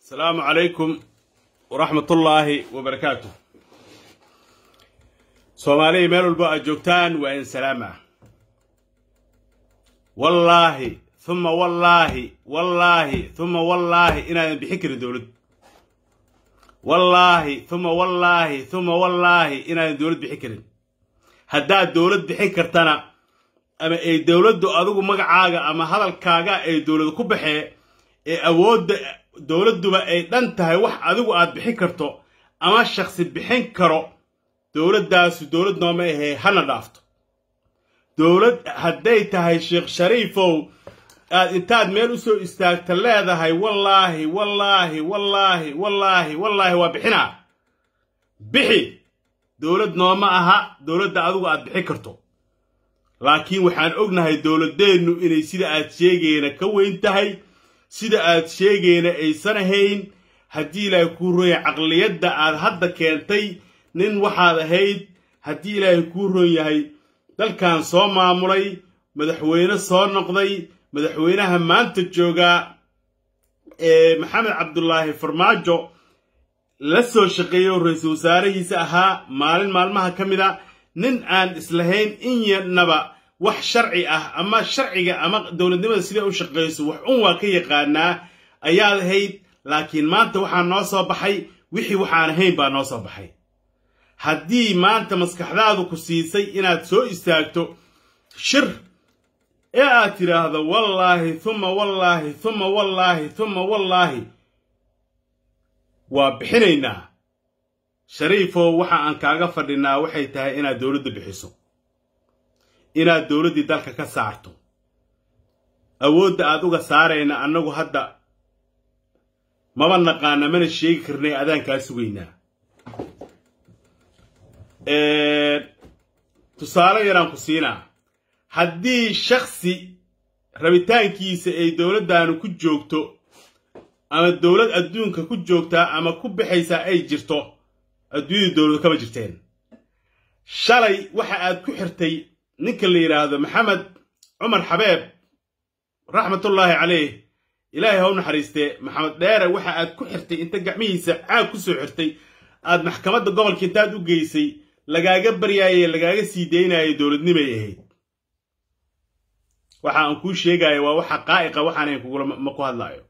السلام عليكم ورحمة الله وبركاته. صومالي ميلو البقى جوكتان وإن سلامة. والله ثم والله ثم والله إنا بحكر دولد. والله ثم والله إنا دولد بحكر. هدا دولد بحكرتنا أما أي دولد أذوق مقعاقة أما هذا الكاقة أي دولد كبحي أي أود dowladdu ba ay dhan tahay wax adigu aad bixin karto ama shakhsi bixin karo dowladdaas dowlad nooma ahay hana dhaafto dowlad haday tahay Sheekh Shariifow aad intaad meel u soo istaagta leedahay wallahi waa bixina bixi dowlad nooma aha dowladda adigu aad bixin karto laakiin waxaan ognahay dowladeenu inay sida aad sheegayna ka weyn tahay sida aad sheegayna aysan ahayn hadii ilaahay ku rooyay aqliyada aad hadda keentay nin waxaad ahayd hadii ilaahay ku rooyay dalkan soo maamulay madaxweyne soo noqday madaxweynaha maanta jooga Maxamed Cabdullaahi Farmaajo la soo shaqeeyo ra'iisul wasaarihiisa ahaa maalmaha kamida nin aan islahayn in yanaba wax sharci ah ama sharciga ama dawladnimada sida u shaqeyso wax waa ka yaqaanaa ayaad ahayd laakiin maanta waxa noo soo baxay wixii waxaan ahayn baa noo soo baxay hadii maanta maskaxdaadu ku siisay inaad soo istaagto shir ee aad tiraahdo wallahi thumma wallahi waa bixinaynaa Shariifo waxa aan kaaga fadhinaa waxay tahay inaad dawladda bixiso inaad dawladii dalka ka saarto awoodda aad uga saarayna anagu hadda maba naqaana mana sheegi karnay adaankaa sugaynaa tusaale yaraan ku siinaa haddii shakhsi rabitaankiisa ay dawladdaanu ku joogto ama dawlad adduunka ku joogtaa ama ku bixaysa ay jirto adduunyada dawlad kama jirteen shalay waxa aad ku xirtay ninka la yiraahdo Maxamed Umar Habeeb rahmatullahi alayhi ilaahay haw naxariiste Maxamed Dheere waxa aad ku xirtay inta gacmihiisa aad ku soo xirtay aad maxkamadda gobolka intaad u geysay lagaaga baryaayay lagaaga sii deynayay dawladnimay ahayd waxa aan ku sheegay waa waxa qaa'iqa waxaan kugu ma ku hadlaayo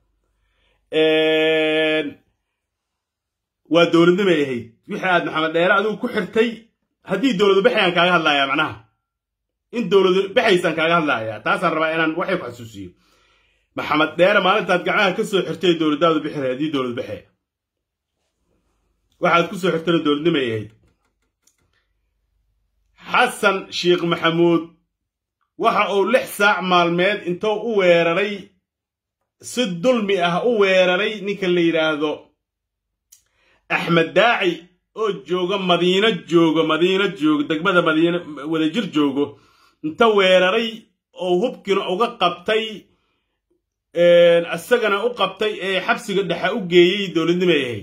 waa dawladnimay ahayd wixii aad Maxamed Dheere adigu ku xirtay hadii dawladdu bixiyaan kaaga hadlaaya macnaha in dawladdu bixaysan kaaga hadlaaya taasaan rabaa inaan waxay ku xasuusiyo Maxamed Dheere maalintaad gacmaha ka soo xirtay dawladdaadu bixirey hadii dawlad bixay waxaad ku soo xirtay dawladnimay ahayd Xasan Sheekh Maxamuud waxa uu 6 saac maalmeed intuu u weeraray si dulmi ah u weeraray ninka la yiraahdo Axmed Daaci oo jooga Madiina jooga degmada Madiina wada jir joogo inta weeraray oo hubkina uga qabtay asagana u qabtay ee xabsiga dhexe u geeyay dawladnimada ahayd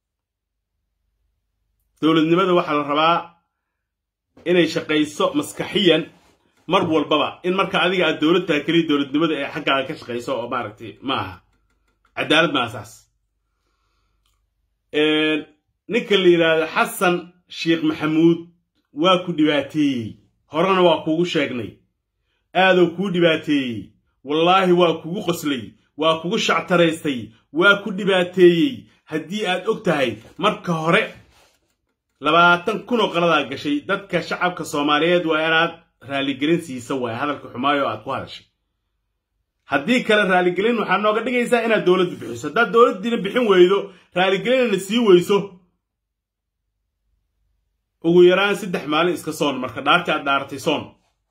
dawladnimada waxa la rabaa inay shaqeyso maskaxiyan mar walbaba in marka adiga aad dawladda kaliya dawladnimada ee xaggaaga ka shaqeyso oo maaragtay maaha cadaalad ma asaas ninka la yiraahdo Xasan Sheekh Maxamuud waa ku dhibaateeyay horena waa kugu sheegnay aado ku dhibaateeyay wallahi waa kugu qoslay waa kugu shactaraystay waa ku dhibaateeyay hadii aad og tahay marka hore 20 kun oo qalada gashay dadka shacabka Soomaaliyeed waa inaad raali gelin siiso waa hadalka xumaayo aad ku hadashay hadii kale raali gelin waxa nooga dhigaysaa inaad dawladdu bixiso dad dawladdiina bixin weydo raali gelin sii weyso ugu yaraan 3 maalin iska soon marka dhaarta aad dhaartay soon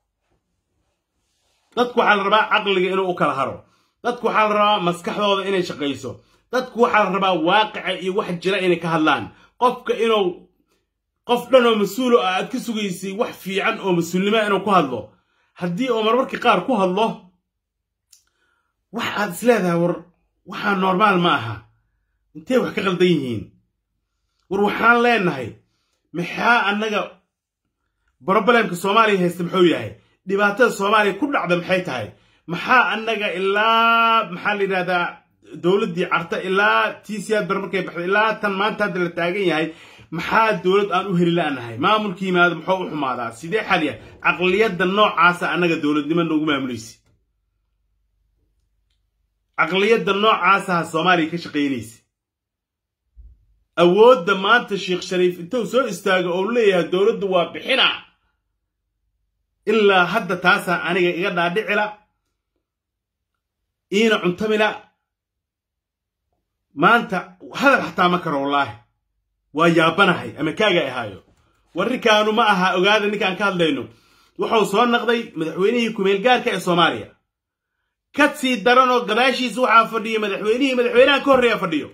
dadku waxa la rabaa aqliga inuu kala haro dadku waxa la rabaa maskaxdooda inay shaqeyso dadku waxa la rabaa waaqica iyo wax jira inay ka hadlaan qofka inuu qof dhan oo mas'uul ah aad ka sugaysay wax fiican oo mas'uulnimo inuu ku hadlo hadii oo marmarkii qaar ku hadlo wax aad isleedahay war waxa normal ma aha intee wax ka qaldan yihiin war waxaan leenahay maxaa anaga problemka Soomaaliya haysta muxuu yahay dhibaatada Soomaaliya ku dhacda maxay tahay maxaa anaga ilaa maxaa la yiraahdaa dowladdii carta ilaa tiisiyaad barmarkay baxday ilaa tan maanta hadda la taagan yahay maxaa dowlad aan u heli la'nahay maamulka yimaado muxuu u xumaadaa sidee xaliya caqliyadda noocaasa annaga dowladnimo noogu maamulaysa caqliyadda noocaasa Soomaaliya ka shaqeynaysa awoodda maanta Sheekh Shariif intuu soo istaago oo leeyahay dowladdu waa bixina ilaa hadda taasa aniga iga dhaadhicila iina cuntamila maanta hadal xataa ma karo wallaahi waa yaabanahay ama kaaga ahaayo warrikaanu ma aha ogaada ninkaan ka hadlayno wuxuu soo naqday madaxweynihii kumeel gaarka ee Soomaaliya ka sii daran oo gadaashiisa waxaa fadhiyo madaxweynaha ka horreeya fadhiyo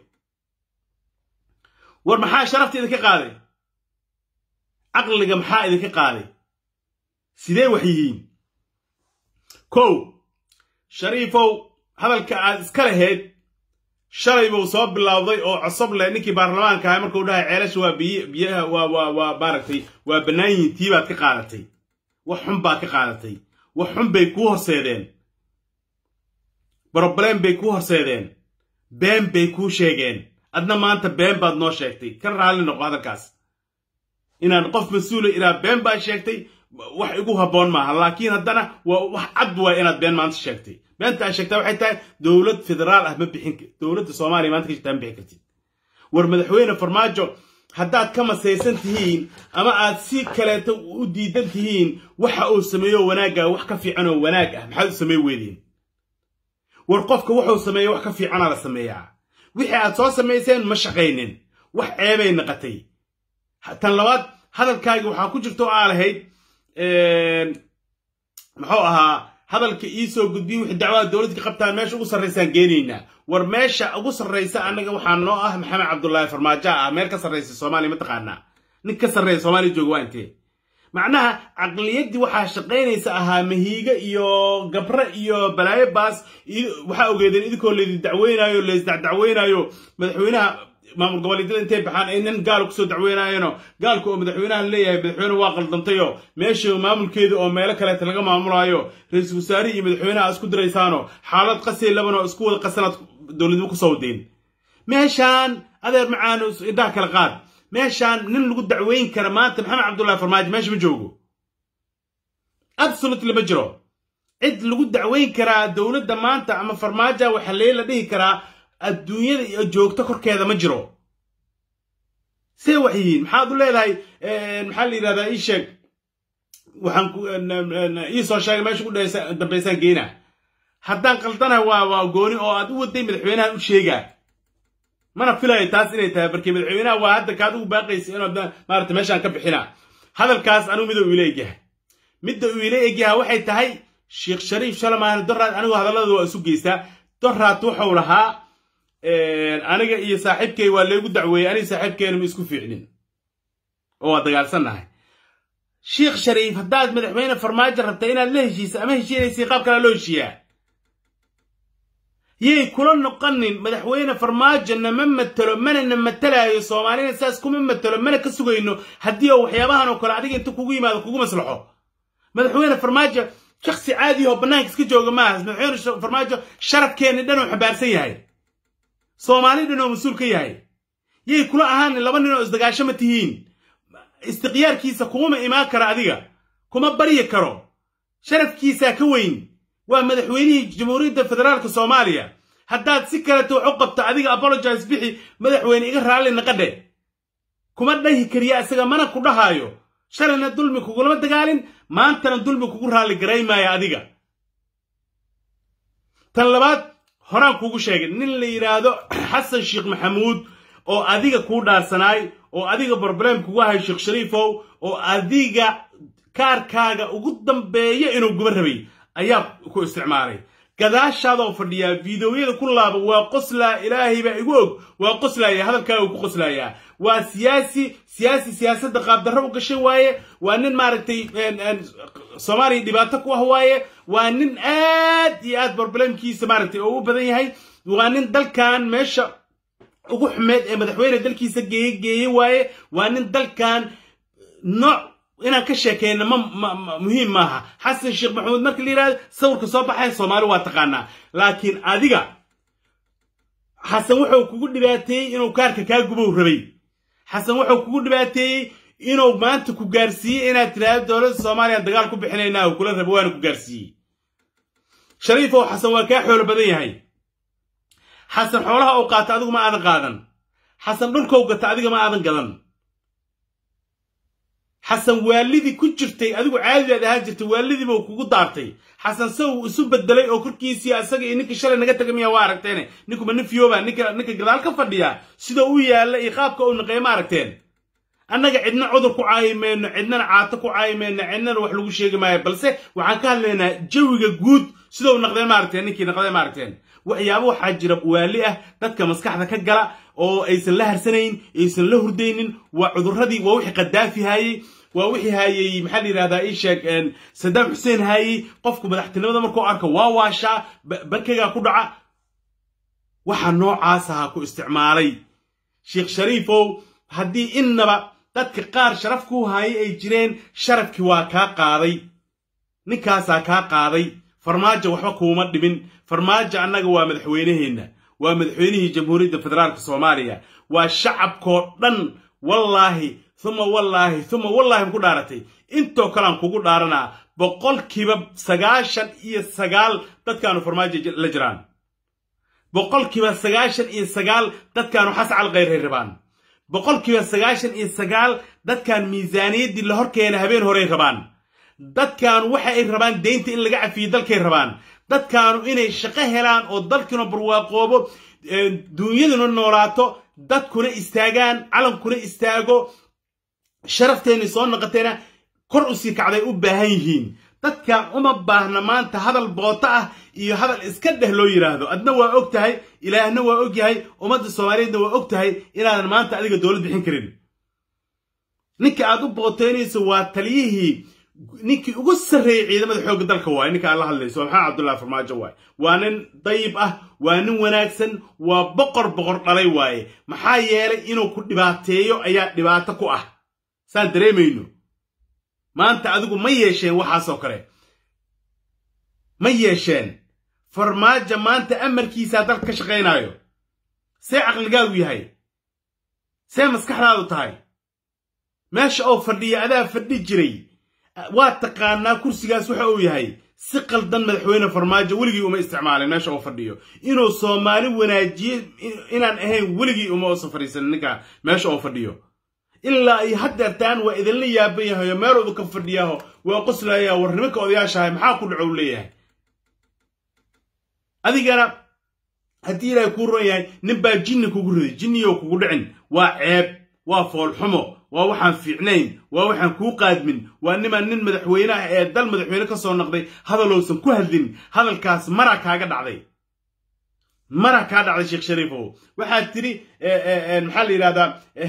war maxaa sharafta idinka qaaday aqliga maxaa idinka qaaday sidee wax yihiin kow shariifow hadalka aad iska lahayd shalay buu soo bilowday oo cusub leh ninkii baarlamaanka ahaa markuu dhahay ceelasha waa biyaha waa baaragtay waa banaanyiin tii baad ka qaadatay wax xun baad ka qaadatay wax xun bay kuu horseedeen problem bay kuu horseedeen been bay kuu sheegeen adna maanta been baad noo sheegtay ka raalli noqo hadalkaas inaan qof mas-uula ilaa been baad sheegtay wax igu habboon maaha laakiin haddana waa wax cad waa inaad been maanta sheegtay beenta aad sheegtaa waxay tahay dowlad federaal ah ma bixin dowladda Soomaaliya maanta ka jirtaa ma bixin kartid war madaxweyne Farmaajo haddaad ka masaysan tihiin ama aad si kaleeto u diidan tihiin waxa uu sameeyo wanaaga wax ka fiican oo wanaag ah maxaad u sameey weydeen war qofka wuxuu sameeyo wax ka fiican la sameeyaa wixii aad soo sameyseen ma shaqaynin wax ceebay naqatay tan labaad hadalkaaga waxaa ku jirto aa lahayd muxuu ahaa hadalka ii soo gudbiyey wixii dacwada dowladda ka qabtaan meesha ugu sarreysaan geenaynaa war meesha ugu sarreysa annaga waxaa noo ah maxamed cabdullaahi farmaajo ah meel ka sarreysa Soomaaliya ma taqaanaa nin ka sarreeya Soomaaliya jooga waa intee macnaha caqliyaddii waxaa shaqaynaysa ahaa mahiiga iyo gabre iyo balaayo baas waxaa ogeedeen idinkoo leedi dacweynaayo leesdacweynaayo madaxweynaha maamul goboleedyada intay baxaan ay nin gaal ku soo dacweynaayeen gaalku oo madaxweynaha leeyahay madaxweyne waa qaldantayo meesha maamulkeedu oo meelo kale laga maamulaayo ra'iisul wasaare iyo madaxweynaha isku diraysaano xaalad qasay laban oo isku wada qasanad dowladnimo ku soo wadeen meeshaan adeer macaano indhaha kala qaad meeshaan nin lagu dacweyn kara maanta maxamed cabdullaahi farmaajo meesha ma joogo absolutely ma jiro cid lagu dacweyn karaa dowladda maanta ama farmaajo waxa la dhihi karaa adduunyada iyo joogto korkeeda ma jiro see wax yihiin maxaad u leedahay maxaa la yidhahdaa ii sheeg waxaan ii soo sheegay meesha ku dambaysaan geena haddaan qaldanahay waa gooni oo aad u waday madaxweynahan u sheegaa mana filayo taas inay tahay barkii madaxweynaha waa hadda kaad ugu baaqaysa inuu maaragtay meeshaan ka bixina hadalkaas anigu mida uu ila egyahay midda uu ila egyahay waxay tahay Sheekh Shariif Shalmaan Doraad anigu hadallada waa isu geystaa Doraad wuxuu lahaa aniga iyo saaxiibkay waa leegu dacweeyay aniga saaxiibkeena ma isku fiicnin oo dagaalsanahay Sheekh Shariif haddaad madaxweyne Farmaajo rabtay inaad la heshiiso ama heshiinaysi qaab kale loo heshiiyaa yey kula noqonin madaxweyne Farmaajo nama matalo mana matalaayo Soomaaliya saas kuma matalo mana ka sugayno haddii oo waxyaabahan oo kale adiga inta kugu yimaado kugu maslaxo madaxweyne Farmaajo shakhsi caadi oo banaanka iska jooga ma aha madaxweyne Farmaajo sharafkeena dhan uu xabaarsan yahay Soomaaliya dhan oo mas'uul ka yahay yey kula ahaan laba nin oo isdagaasho ma tihiin istiqyaarkiisa kuma imaan kara adiga kuma bari karo sharafkiisa ka weyn waa madaxweynihii jamhuuriyadda federaalka Soomaaliya haddaad si kale u qabto adiga apologize bixi madaxweyne iga raali naqade kuma dhahi kariya isaga mana ku dhahayo shalana dulmi kugulama dagaalin maantana dulmi kugu raali gareymaya adiga tan labaad horaan kugu sheegay nin la yiraahdo Xasan Sheekh Maxamuud oo adiga ku dhaarsanaay oo adiga problem kugu hay Sheekh Shariifow oo adiga kaarkaaga ugu dambeeya inuu guba rabay ayaa ku isticmaalay gadaashaadoo fadhiya fiidiyowyada ku laaba waa qosla ilaahay baa igu og waa qoslaya hadalkaaga ku qoslaya waa siyaasadda qaab darro u gashay waaye waa nin maaragtay Soomaaliya dhibaato ku ah waaye waa nin aad iyo aad problemkiisa maaragtay oo u badan yahay waa nin dalkan meesha ugu xumeed ee madaxweyne dalkiisa geeyay waaye waa nin dalkan nooc inaan ka sheekeyno muhiim maaha Xasan Sheekh Maxamuud markii la yiraahdo sawirka soo baxay Soomaali waa taqaanaa laakiin adiga xasan wuxuu kugu dhibaateeyay inuu kaarka kaa gubow rabay xasan wuxuu kugu dhibaateeyay inuu maanta ku gaarsiiyay inaad tiraahdo dowladda Soomaaliya dagaal ku bixinaynaa oo kula rabo waan ku gaarsiiyay shariif oo xasan waa ka xoolo badan yahay xasan xoolaha oo qaata adigu ma aadan qaadan xasan dhulka uu gata adiga ma aadan gadan xasan waalidii ku jirtay adigu caadiyaad ahaan jirtay waalidii buu kugu daartay xasan saw isu bedelay oo korkiisii asaga iyo ninka shalay naga tagay waa aragteen ninku ma nifiyooba ninka gadaal ka fadhiya sida uu yaala iyo qaabka uu naqeeyma aragteen annaga cidna cudur ku caayimeyno cidna caato ku caayimeyno cidna wax lagu sheegi maayo balse waxaan ka hadlaynaa jawiga guud sida uu naqday ma aragteen ninkii naqday ma aragteen waxyaabo waxa jira waali ah dadka maskaxda ka gala oo aysan la harsanayn aysan la hurdaynin waa cudurradii waa wixii qadaafi haayay waa wixii haayay maxaa la yiraahdaa ii sheeg Saddam Hussein haayay qofku madaxtinimada markuu arko waa waasha barkayga ku dhaca waxa noocaas ah ku isticmaalay Sheikh Shariifow haddii innaba dadka qaar sharaf ku haayay ay jireen sharafkii waa ka qaaday ninkaasaa ka qaaday farmaajo waxba kuuma dhibin farmaajo annaga waa madaxweynaheena waa madaxweynihii jamhuuriyadda federaalka Soomaaliya waa shacabkoo dhan wallahi thumma wallahi ku dhaaratay intoo kalaan kugu dhaaranaa boqolkiiba 99 dadkaanu farmaajo la jiraan boqolkiiba 99 dadkaanu xascal qeyr rabaan boqolkiiba 99 dadkaan miisaaniyadii la horkeena habeen hore rabaan dadkaan waxa ay rabaan deynta in laga cafiyo dalkay rabaan dadkaanu inay shaqo helaan oo dalkina barwaaqoobo dunyaduna noolaato dadkuna istaagaan calankuna istaago sharafteeni soo noqoteena kor u sii kacday u baahan yihiin dadka uma baahna maanta hadal boota ah iyo hadal iska dheh loo yiraahdo adna waa og tahay ilaahna waa og yahay ummadda Soomaaliyeedna waa og tahay inaadan maanta adiga dawlad bixin karin ninka aad u booteynayso waa taliyihii ninkii ugu sareeyay ciidamada xoogga dalka waay ninka aan la hadlayso maxaa Cabdullaahi Farmaajo waay waa nin dayib ah waa nin wanaagsan waa boqor dhalay waay maxaa yeelay inuu ku dhibaateeyo ayaa dhibaato ku ah saan dareemayno maanta adigu ma yeesheen waxaas oo kale ma yeesheen Farmaajo maanta amarkiisa dalka ka shaqeynaayo see aqligaagu yahay see maskaxdaadu tahay meesha oo fadhiya adaa fadhi jiray waa taqaanaa kursigaas waxa uu yahay si qaldan madaxweyne Farmaajo weligii uma isticmaalin meesha oo fadhiyo inuu Soomaali wanaajiyo inaan ahayn weligii uma soo fariisan ninka meesha oo fadhiyo ilaa ay hadeertaan waa idin la yaaban yahay meeloodu ka fadhiyaho waa qoslaya warnimanka odayaashahay maxaa ku dhacow leeyahay adigana haddii ilaahay ku roon yahay nin baa jinni kugu riday jinniyo kugu dhicin waa ceeb waa fool xumo waa waxaan fiicnayn waa waxaan kuu qaadmin waa nin madaxweynaha ee dal madaxweyne ka soo noqday hadalowsan ku hadlin hadalkaas mara kaaga dhacday Sheikh Shariifow waxaad tiri maxaa la yiraahdaa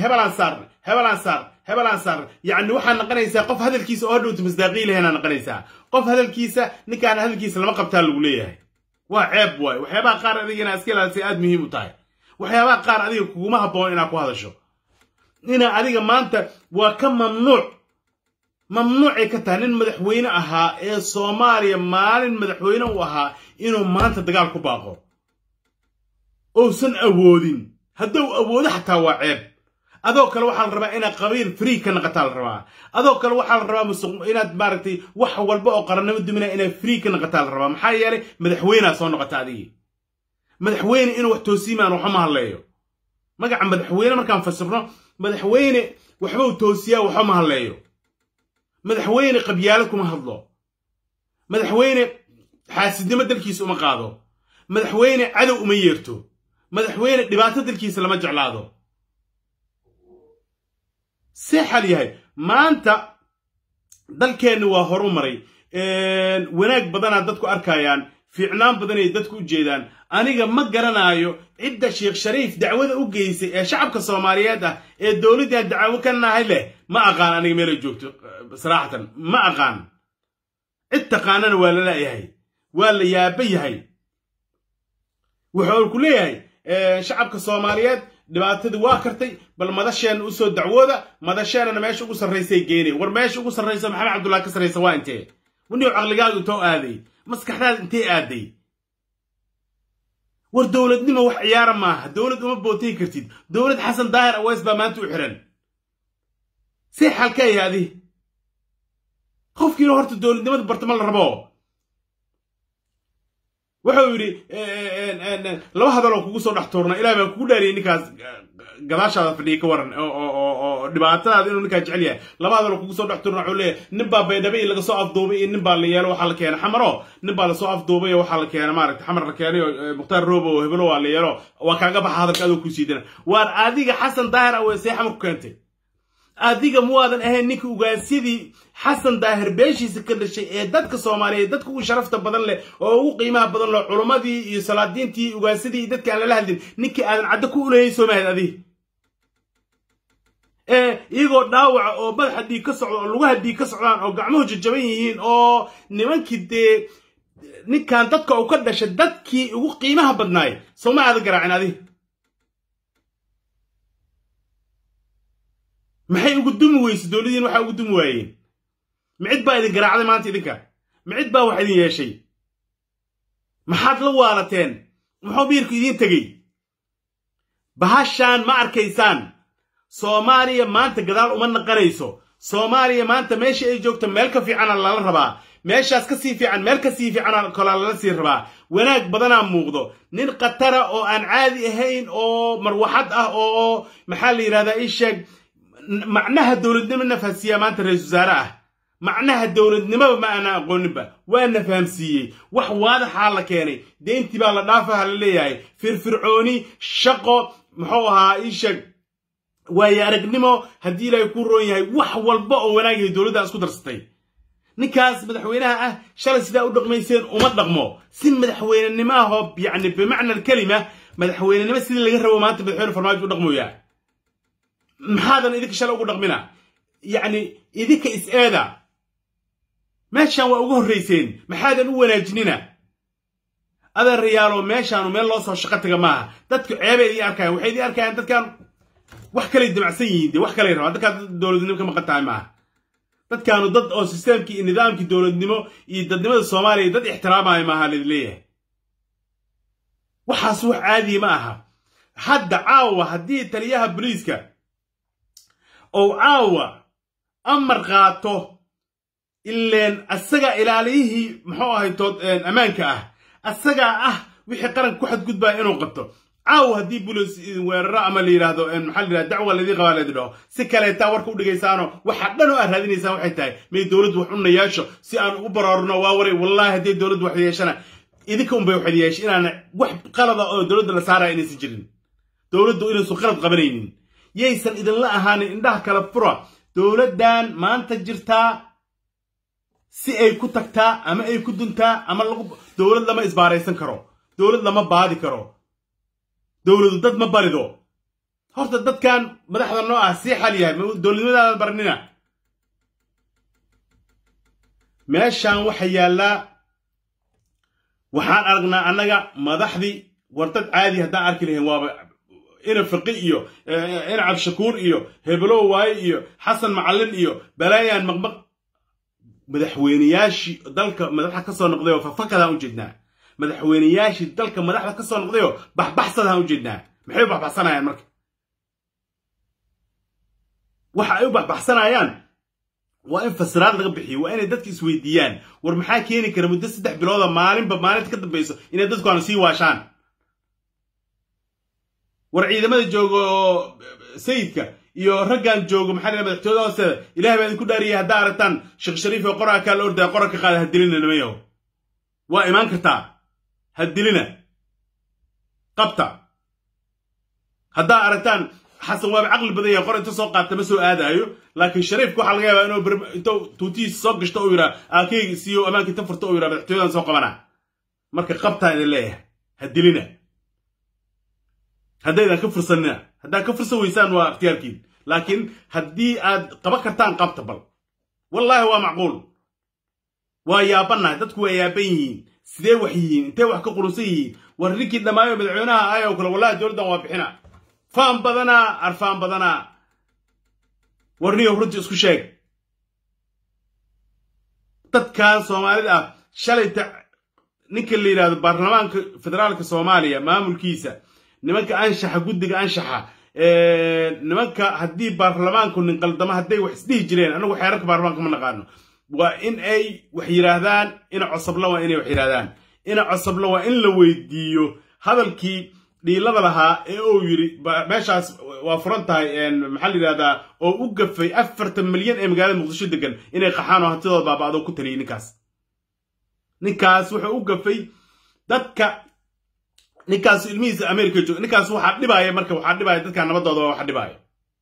hebalan saar yani waxaan naqanaysaa qof hadalkiisa oo dhowt masdaaqii leena naqanaysaa qof hadalkiisa ninkaan hadalkiisa lama qabtaa lagu leeyahay waa ceeb waay waxyaabaha qaar adigana iska ilaalsay aad muhiim u tahay waxyaabaha qaar adiga kuguma habboon inaad ku hadasho ina adiga maanta waa ka mamnuucay ka tahay nin madaxweyne ahaa ee Soomaaliya maalin madaxweyne u ahaa inuu maanta dagaal ku baaqo oosan awoodin hadduu awoodo xataa waa ceeb adoo kale waxaa la rabaa inaad qabiil free ka noqotaa la rabaa adoo kale waxaa la rabaa inaad maaragtay wax walba oo qarannimo dumina inaad free ka noqotaa la rabaa maxaa yeelay madaxweynaha soo noqota adigii madaxweyne inuu wax toosiimaan waxuma hadleeyo magaca madaxweyne markaan fasirno madaxweyne waxba uu toosiyaa waxuma hadleeyo madaxweyne qabyaalo kuma hadlo madaxweyne xaasidnimo dalkiisa uma qaado madaxweyne cadow uma yeerto madaxweyne dhibaato dalkiisa lama jeclaado see xal yahay maanta dalkeennu waa horumaray wanaag badanaa dadku arkayaan fiicnaan badan ay dadku u jeedaan aniga ma garanaayo cidda Sheikh Shariif dacwada u geysay ee shacabka Soomaaliyeed ah ee dawladda dacwo ka nahay leh ma aqaan aniga meel ay joogto saraxatan ma aqaan cid taqaanana waa la leeyahay waa la yaaban yahay wuxuu ku leeyahay shacabka Soomaaliyeed dhibaatadu waa kartay bal madasheen u soo dacwooda madasheenana meesha ugu sareysay geeyay war meesha ugu sareysa Maxamed Cabdullaahi ka sareysa waa intee wani aqligaagu too aaday maskaxdaad intee aaday war dowladnimo wax ciyaara maaha dowlad uma bootiin kartid dowlad xasan daahir aweys baa maanta u xiran si xalka yaadi qofkii horta dowladnimada bartama la rabo wuxuu yiri laba hadal oo kugu soo dhax toorna ilaahay baa kugu dhaariyay ninkaas gadaashaada fadhiya ka waran oo dhibaatadaada inuu ninka jecel yahay laba hadal oo kugu soo dhax toorna wuxuu leeyahay nin baa baydhabo laga soo afduubay in nin baa la yeelo waxa la keenay xamaro nin baa la soo afduubay waxa la keenay maaragtay xamar la keenay muxtaar roobo oo hebelo waa la yeelo waa kaaga baxa hadalka adoo ku siidana waar adiga xasan daahir aweys xamar ku keentay adiga muwaadan ahayn ninka ugaasidii xasan daahir beeshiisa ka dhashay ee dadka Soomaaliyeed dadka ugu sharafta badan leh oo ugu qiimaha badan leh culimadii iyo salaadiintii ugaasidii dadka aan la hadlin ninka aadan cadda ku uleeyay Soomaaliyeed adiga iyagoo dhaawac oo madaxdii ka socdo oo lugaha ka socdaan oo gacmuhu jajaban yihiin oo nimankii ninkan dadka uu ka dhashay dadkii ugu qiimaha badnaay Soomaaliyeed garaacin adiga maxay ugu dumi weysay dowladdiin waxa ugu dumi waayeen micid baa idin garaacday maanta idinka micid baa wax idin yeeshay maxaad la waalateen muxuu biirku idin tagay bahashaan ma arkaysaan Soomaaliya maanta gadaal uma naqanayso Soomaaliya maanta meesha ay joogto meel ka fiican la rabaa meeshaas ka sii fiican meel ka sii fiican kala la sii rabaa wanaag badana muuqdo nin qatara oo aan caadi ahayn oo marwaxad ah oo maxaa la yiraahdaa ii sheeg معناها دولتنا نفسية ما أنت رئيس وزراء معناها دولتنا ما أنا أقول نبى وأنا فهمسية واضح حالك يعني ده أنت بقى لطافة اللي هي فرعوني شقة محوها إيشك ويارجنمو هدي لا يكون رؤية والبقى وناجي دولتنا أسكت رستي نكاس مدحوينها شال سيدا ودق ميسين ومدقمو سن مدحوين ما هو يعني بمعنى الكلمة مدحوين ما سيدا اللي يهربوا ما أنت بحول فرماج ودقمو يعني محاضن إذا كشلا أقول رقمنا يعني إذا كإسئلة ماشان وأقول رئيسين محاضن أولا جنينا هذا الريال ماشان ومن الله صار شقتك معه تذكر عيبة دي أركان وحيدي أركان تذكر وحكى لي الدمع سيدي وحكى لي راه تذكر الدولة النمو كما قطع معه تذكروا ضد أو سيستم كي النظام كي الدولة النمو ضد الصومالي ضد احترامها معها ليه وحاسوح عادي معها حد عاوة هدي تليها بريسكا أو عاوة أمر قاته إلا السجا إلى عليه محوها يتود أمانك السجا وحي قرن كحد قد بقى إنه قطه عاوة دي بولس والرقم اللي هذا محل الدعوة الذي قال له سكالة تاور كود جيسانو وحدنا هذين يساوي حتى من دولة وحنا ياشو سأن أبررنا واوري والله هدي دولة وحدياشنا إذا كم بوحدياش أنا وح قلب دولة السعر إني سجلين دولة إنه سقرت قبلين يسأل إذا لا هاني إنها كلا فرع دولة دان ما أنت جرتا سي أي كتكتا أما أي كدنتا أما دولة لما إسبارة يسنكرو دولة لما بعد كرو دولة ضد ما باردو هرت ضد كان مدحنا النوع سيحة ليها دولة برنينا ماشان وحيالا وحان أرغنا أنك مدحدي ورتد عادي هدا أركي لهم وابا إنا فقي إيو إنا عبد شكور إيو هبلو واي إيو حسن معلن إيو بلايان مقبق مدحوينياشي دالك مدحها كسو نقضيو ففكذا وجدنا مدحوينياشي دالك مدحها كسو نقضيو بحصدها وجدنا محيو بحصنا يا مرك waxa ay u baxbaxsanayaan waa in fasiraad laga bixiyo waa in dadka isweydiiyaan war maxaa keeni kara muddo 3 bilood maalinba maalinta ka dambayso in dadku aan sii waashaan war ciidamada joogo sayidka iyo raggan joogo maxaa la madaxtooyada hoose ilaahay baa idinku dhaariyay hadaa aragtaan sheekh shariif oo qoraalka la orday qoraalka qaad hadilina namayo waa iman kartaa hadilina qabta hadaa aragtaan حسن واب عقل بديه قرن تسوق قاعد تمسو آدايو لكن شريف كوح الغيابة إنه إنتو توتيس سوق جشتو ويرا أكيد سيو أماكن تفرتو ويرا بحتويان سوق منا مركا قبطها إلى الله هدلنا هدا إذا كفر سنة هدا كفر سوي إنسان واختيار كين لكن هدي قبكرتان قبطبل والله هو معقول ويابنا تدكو يابين سيدي وحيين انتي وحكا قروسيين وريكي لما يوم العيونها آية وكلا والله جولدا وابحنا فان بدنا عرفان بدنا ورني ورنتي اسكو شيك دد كان سوماليدا شلي ninka la yiraahdo baarlamaanka federaalka Soomaaliya maamulkiisa nimanka anshaxa guddiga anshaxa nimanka haddii baarlamaanku nin qaldama hadday wax isdhihi jireen anagu xeerarka baarlamaanka ma naqaano waa in ay wax yiraahdaan ina cusubla waa inay wax yiraahdaan ina cusubla waa in la weydiiyo hadalkii dhiilada lahaa ee uu yiri meeshaas waa furan tahay maxaa la yiraahdaa oo u gafay 40 milyan ee magaalada Muqdisho degan inay qaxaan oo hantidooda baaba'do ku taliyay ninkaas wuxuu u gafay dadka ninkaas ilmihiisa America jooga ninkaas waxa dhibaaya marka waxa dhibaaya dadka nabadooda waxa dhibaaya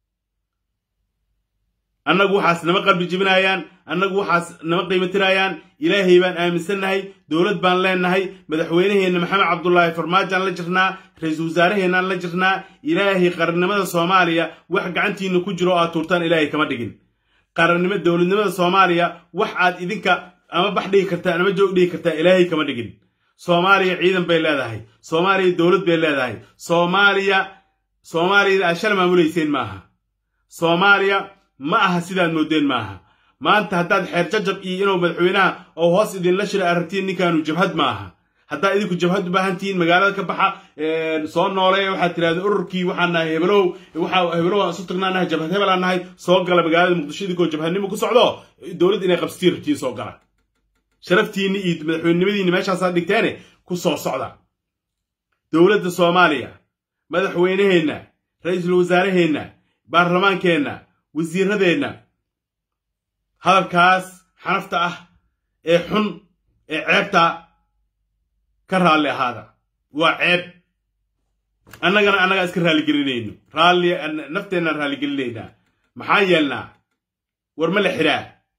annagu waxaas nama qalbi jibinayaan annagu waxaas nama qiimatirayaan ilaahay baan aaminsanahay dawlad baan leenahay madaxweynaheena maxamed cabdullaahi farmaajo aan la jirnaa ra'iisul wasaaraheena aan la jirnaa ilaahay qarannimada Soomaaliya wax gacantiina ku jiro aad tuurtaan ilaahay kama dhigin qarannimada dawladnimada Soomaaliya wax aad idinka ama bax dhigi kartaa ama joog dhigi kartaa ilaahay kama dhigin Soomaaliya ciidan bay leedahay Soomaaliya dawlad bay leedahay Soomaaliya ashar maamuleyseen maaha Soomaaliya ma aha sidaan moodeen maaha maanta haddaad xeer jajab iyo inuu madaxweynaha oo hoos idin la shira aragtiin ninkaanu jabhad maaha haddaa idinku jabhad u baahantiin magaalada ka baxa soo nooleeya waxaad tiraahdaa ururkii waxaan nahay hebelow isu tagnaanahay jabhad hebelaan nahay soo gala magaalada Muqdisho idinkoo jabhadnimo ku socdo dawlad inay qabstiin rabtiin soo gala sharaftiinni iyo madaxweynimadiinni meeshaasaad dhigteene ku soo socda dawladda Soomaaliya madaxweynaheenna ra'iisul wasaaraheena baarlamaankeenna wasiiradeena hadalkaas xanafta ah ee xun ee ceebta ka raali ahaada waa ceeb annaga iska raali gelinayno nafteena raali gelinayna maxaan yeelnaa war ma la xiraa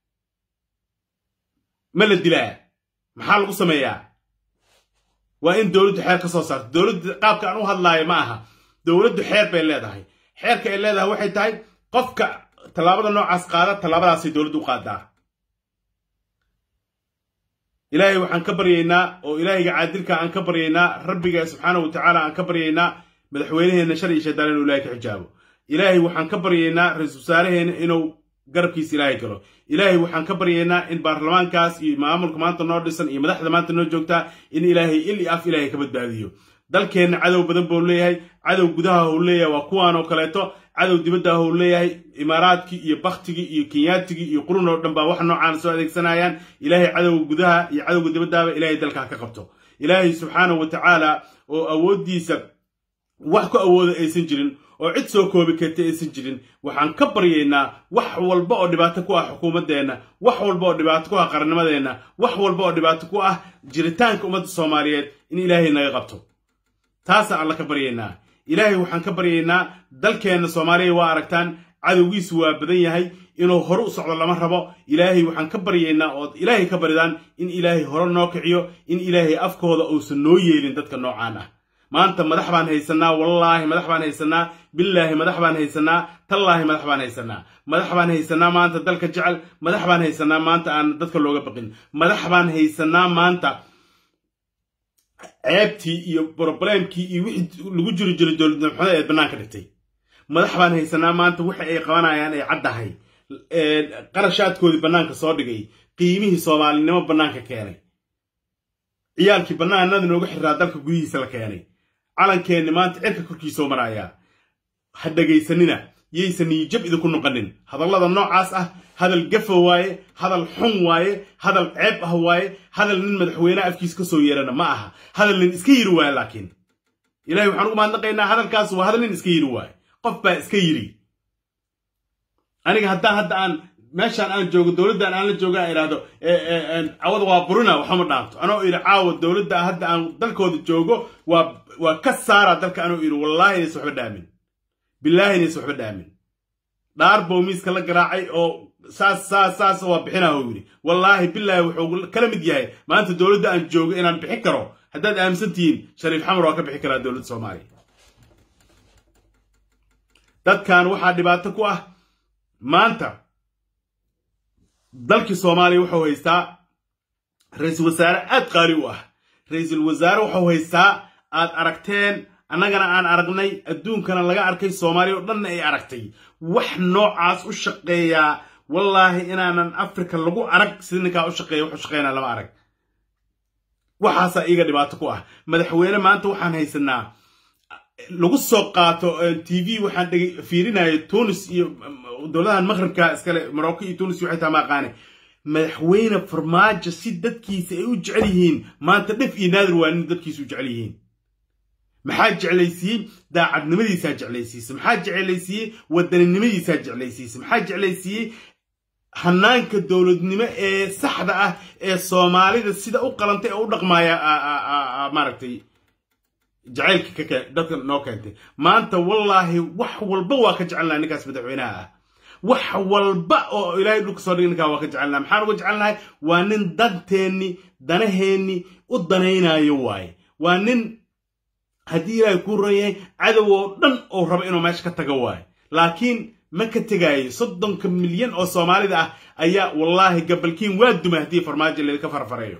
ma la dilaa maxaa lagu sameeyaa waa in dawladdu xeer ka soo saarto dawladdu qaabka aan u hadlaayo ma aha dawladdu xeer bay leedahay xeerka ay leedahay waxay tahay qofka talaabada noocaas qaada talaabadaasay dawladdu u qaadaa ilaahay waxaan ka baryaynaa oo ilaahayga caadilka aan ka baryaynaa rabbiga subxaanahu wa tacaala aan ka baryaynaa madaxweynaheena shar iyo shaydaan inuu ilaahay ka xijaabo ilaahay waxaan ka baryaynaa ra'iisul wasaaraheena inuu garabkiisa ilaahay galo ilaahay waxaan ka baryaynaa in baarlamaankaas iyo maamulka maanta noo dhisan iyo madaxda maanta noo joogtaa in ilaahay il iyo af ilaahay ka badbaadiyo dalkeenna cadow badan buu leeyahay cadow gudaha uu leeyahay waa kuwaan oo kaleeto cadow dibadda uu leeyahay imaaraadkii iyo baktigii iyo kenyatigii iyo qurun oo dhan baa wax noocaan soo adeegsanayaan ilaahay cadow gudaha iyo cadow dibaddaaba ilaahay dalka ka qabto ilaahay subxaanahu wa tacaala oo awoodiisa wax ku awooda aysan jirin oo cid soo koobi karta aysan jirin waxaan ka baryaynaa wax walba oo dhibaato ku ah xukuumaddeena wax walba oo dhibaato ku ah qarannimadeena wax walba oo dhibaato ku ah jiritaanka ummadda Soomaaliyeed in ilaahay naga qabto taasa alla ka baryaynaa ilaahay waxaan ka baryaynaa dalkeena Soomaaliya waa aragtaan cadowgiisu waa badan yahay inuu hore u socdo lama rabo ilaahay waxaan ka baryaynaa oo ilaahay ka baridaan in ilaahay hore noo kiciyo in ilaahay afkooda uusan noo yeelin dadka noocaan ah maanta madax baan haysanaa wallaahi madax baan haysanaa billaahi madax baan haysanaa tallaahi madax baan haysanaa maanta dalka jecel madax baan haysanaa maanta aan dadka looga baqin madax baan haysanaa maanta ceebtii iyo problemkii iyo wixii lagu jiri jiray dawladnimada ee banaanka dhigtay madax baan haysanaa maanta waxa ay qabanayaan ay caddahay qarashaadkoodii banaanka soo dhigay qiimihii Soomaalinimo banaanka keenay ciyaalkii banaanada nooga xiraa dalka gudihiisa la keenay calankeenni maanta cirka korkiisa soo maraya ha dhagaysanina yeysan jab idinku noqonin hadallada noocaas ah hadal gafa waaye hadal xun waaye hadal ceeb ah waaye hadal nin madaxweyne afkiisa ka soo yeerana ma aha hadal nin iska yiri waaye laakiin ilaahay waxaan ugu mahadnaqaynaa hadalkaas waa hadal nin iska yiri waaye qof baa iska yiri aniga hadda aan meeshaan aan joogo dawladdan aan la joogo aan iraado awad waa burina waxa ma dhaanto anoo iri caawa dawladda hadda aan dalkooda joogo waa ka saara dalka anoo iri wallahi inay waxba dhaamin billahi inay waxba dhaamin dhaar boomiiska la garaacay oo saas waa bixinaa uu yiri wallahi billahi wuxuu kala mid yahay maanta dawladda aan joogo inaan bixin karo haddaad aaminsantiin shariif xamar waa ka bixi karaa dawladda Soomaaliya dadkan waxaa dhibaato ku ah maanta dalkii Soomaaliya wuxuu haystaa ra'iisul wasaare aad qaali u ah ra'iisul wasaare wuxuu haystaa aad aragteen annagana aan aragnay adduunkana laga arkay Soomaaliya oo dhan ay aragtay wax noocaas u shaqeeya wallahi inaanan Afrika lagu arag sidii ninka u shaqeeyo wuxuu shaqeynaa lama arag waxaasa iiga dhibaato ku ah madaxweyne maanta waxaan haysanaa lagu soo qaato TV waxaan fiirinayo Tunis iyo dowladahan Maghribka iskale Morocco iyo Tunis waxay taamaaqaan madaxweyne farmaajo si dadkiisa ay u jecel yihiin maanta dhif iyo naadir waa in dadkiisa u jecel yihiin maxaa jeclaysiin daacadnimadiisa jeclaysiis maxaa jeclaysiin wadaninimadiisa jeclaysiis maxaa jeclaysiin hanaanka dawladnimo ee saxda ah ee Soomaalida sida u qalantay oo u dhaqmaaya maaragtay jacaylka ka dadka noo keentay maanta wallahi wax walba waa ka jecelnahay ninkaas madaxweynaha ah wax walba oo ilaahay dhulka soo dhigay ninka waa ka jecelnahay maxaan uga jecelnahay waa nin danteeni danaheeni u danaynayo waay waa nin haddii ilaahay ku rayay cadow oo dhan oo raba inuu meesha ka tago waay laakiin ma ka tagayo 30 milyan oo Soomaalida ah ayaa wallahi gabalkiin waa dumay hadii farmaajo la ka farfareeyo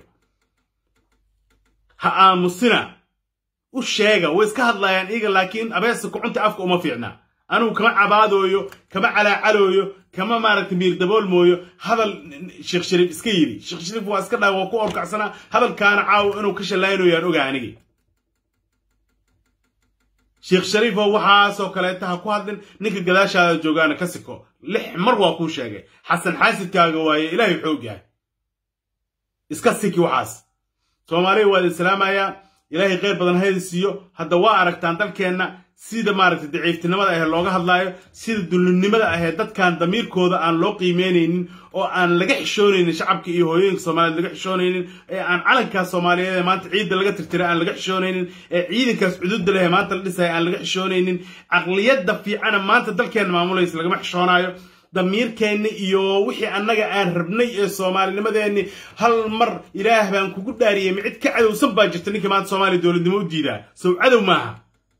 ha aamusina u sheega way iska hadlayaan iyaga laakiin abeesa ku cunta afka uma fiicna anu kama cabaadooyo kama calaacalayyo kama maaragtay miir dabool mooyo hadal Sheekh Shariif iska yiri Sheekh Shariif waa iska dhaw ku orkacsana hadalkaana caaw inuu ka shalaynayo yaan ogaanigi Sheekh Shariif waxa soo kale tahay ku hadlin ninka gadaashaada joogaana ka siko lix mar waa ku sheegay Xasan xaasidkaaga waaye Ilaahay xoog yahay iska siki waxaas Soomaaliya waa islaamaya Ilaahay qeyr badan haysiyo hadda waa aragtaan dalkeena sida maaragtay daciiftinimada ah looga hadlaayo sida dulinimada ah dadkan damiirkooda aan loo qiimeyneynin oo aan laga xishooneynin shacabka iyo hooyooyinka Soomaaliyeed laga xishooneynin ee aan calanka Soomaaliyeed maanta ciid laga tirtiray aan laga xishooneynin ee ciidankaas xuduud leh maanta la dhisay aan laga xishooneynin aqliyada fiican maanta dalkeena maamulaysa laga xishoonayo damiirkeena iyo wixii annaga aan rabnay ee Soomaalinimadeeni hal mar Ilaah baan kugu dhaariyay mid ka cadowsan baa jirta ninka maanta Soomaali dawladnimo u diidaa soo cadow maaha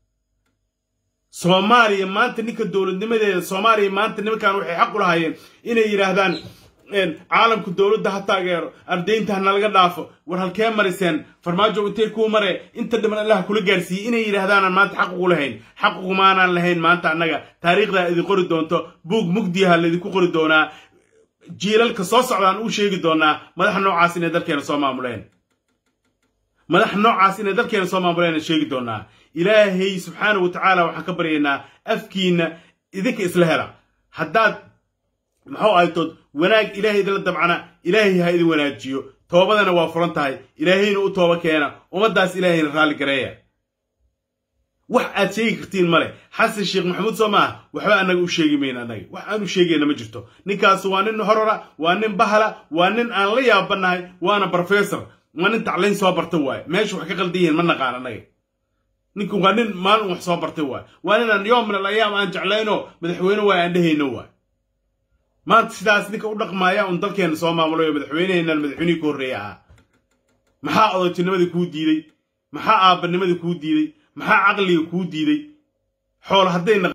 Soomaaliya maanta ninka dawladnimadeeda Soomaaliya maanta nimankan waxay xaq u lahaayeen inay yiraahdaan caalamku dawladda ha taageero ardeynta laga dhaafo war halkee mariseen farmaajo intee ku mare inta dhiman Allah kula gaarsiiyay inay yiraahdaan maanta xaq ugu lahayn xaq ugu maanaan lahayn maanta annaga taariikhda idin qori doonto buug mugdiyaha la idin ku qori doonaa jiilalka soo socdaan u sheegi doonaa madax noocaas inay dalkeena soo maamuleen madax noocaas inay dalkeena soo maamuleen sheegi doonaa Ilaahay subhanahu wa ta'ala waxaan ka baryaynaa afkiina idinka isla hela haddaad maxuu aytood wanaag Ilaahay idin la dabcana Ilaahay ha idin wanaajiyo toobadana waa furan tahay Ilaahayna u tooba keena ummadaas Ilaahayna raali gareeya wax aad sheegi kartiin male Xasan Sheekh Maxamuud Soomaa waxba anaga u sheegi meena anaga wax aanu sheegayna ma jirto ninkaas waa nin horora waa nin bahala waa nin aan la yaabanahay waana professor waa nin tacliin soo bartay waay meesha wax ka qaldiyin ma naqaan anaga ninkan waa nin maalin wax soo bartay waay waa nin yoom min al-ayaam aan jeclayno madaxweyne waa aan dhahayno waay maanta sidaas ninka u dhaqmaaya un dalkeena soo maamulo madaxweyneena madaxweyniga horeeya maxaa odaytinimadii ku diiday maxaa aabanimadii ku diiday maxaa aqliga ku diiday xoolo haday